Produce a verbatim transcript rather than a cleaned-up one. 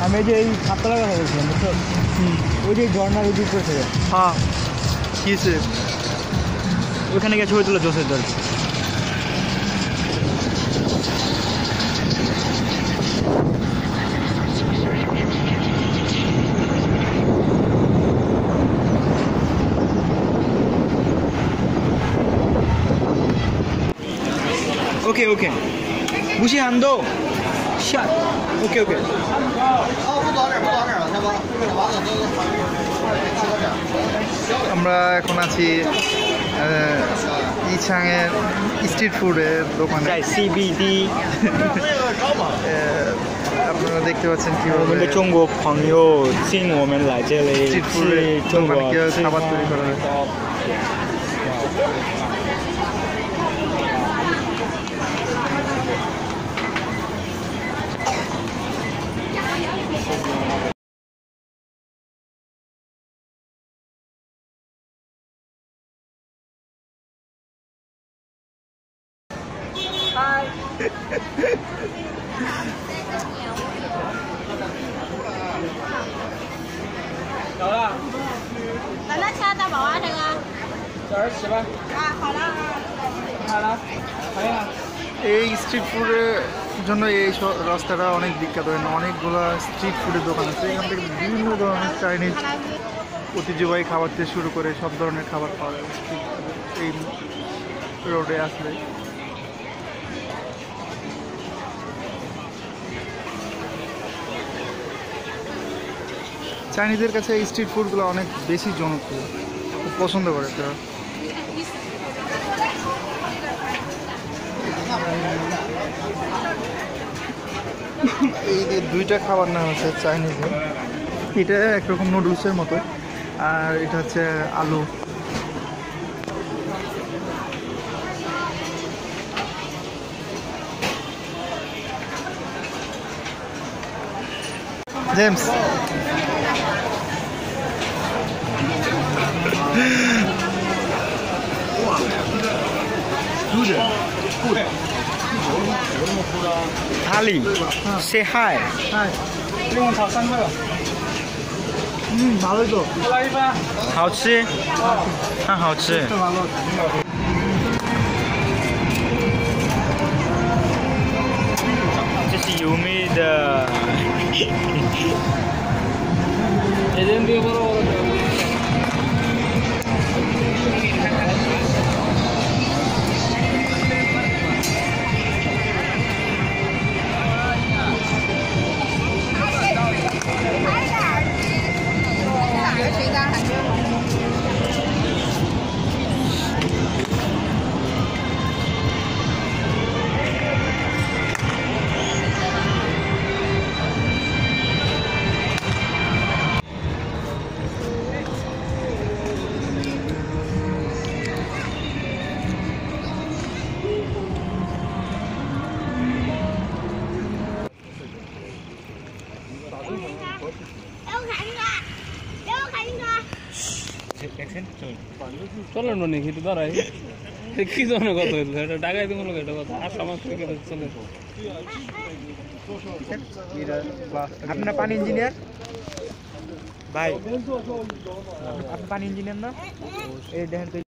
আমি যে এই সাততলার কথা বলছিলাম বুঝছো, ওই যে ঝর্ণার উদিত করছে। হ্যাঁ কিসে ওইখানে গিয়ে ছবি তুলো জোসের দল। ওকে ওকে বুঝি আন্দো ওকে ওকে আমরা এখন আছি ইছাংয়ের স্ট্রিট ফুডের দোকানে। সিবিডি আপনারা দেখতে পাচ্ছেন কীভাবে জঙ্গো朋友请我们来这里 স্ট্রিট ফুডের দোকানে কীভাবে খাবার তৈরি করা হয়। এই স্ট্রিট ফুডের জন্য এই রাস্তাটা অনেক বিখ্যাত। অনেকগুলো স্ট্রিট ফুডের দোকান আছে, এখান থেকে বিভিন্ন ধরনের চাইনিজ ঐতিহ্যবাহী খাবার থেকে শুরু করে সব ধরনের খাবার পাওয়া যায় এই রোডে আসলে। চাইনিজদের কাছে এই স্ট্রিট ফুডগুলো অনেক বেশি জনপ্রিয়, খুব পছন্দ করে তারা। এই যে দুইটা খাবার নাম আছে চাইনিজে, এটা একরকম নুডলসের মতো, আর এটা হচ্ছে আলু। James Ali say hi hi 另炒三个。嗯，ভালোই তো। 好吃很好吃这是油梅的 চলো নি খেতে দাঁড়াই কি জন্য কত হয়েছে এটা টাকাই দিব লোক এটা কথা আর সমাজ থেকে চলে। আপনার পানি ইঞ্জিনিয়ার ভাই, আপনি পানি ইঞ্জিনিয়ার না? এই দেখেন